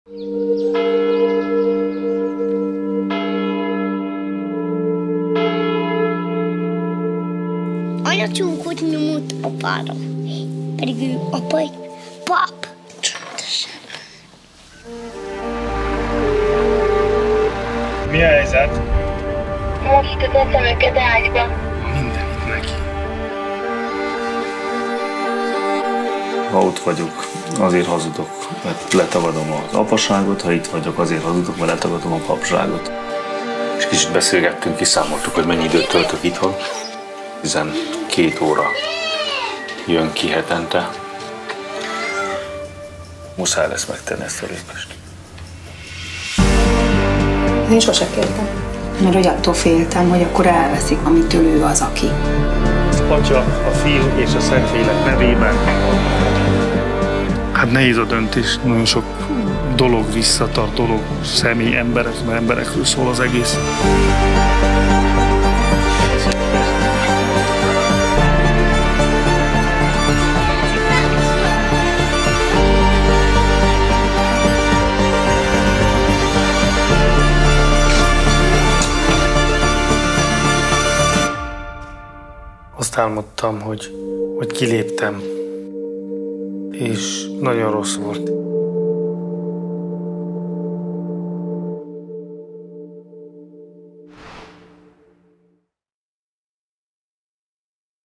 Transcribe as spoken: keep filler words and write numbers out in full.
Anya csókot nyomott apára, pedig ő apa egy pap. Mi a helyzet? Most teszem őket ágyba. Mindenit neki. Ha ott vagyok, azért hazudok, mert letagadom az apaságot, ha itt vagyok, azért hazudok, mert letagadom a papságot. És kicsit beszélgettünk, kiszámoltuk, hogy mennyi időt töltök itthon. tizenkét óra jön ki hetente. Muszáj lesz megtenni ezt a lépést. Én sose kértem, mert hogy attól féltem, hogy akkor elveszik, amitől ő az, aki. Atya, a Fiú és a Szentlélek nevében. Hát nehéz a döntés, nagyon sok dolog visszatart, dolog, személy, emberek, mert emberekről szól az egész. Azt álmodtam, hogy, hogy kiléptem, és nagyon rossz volt.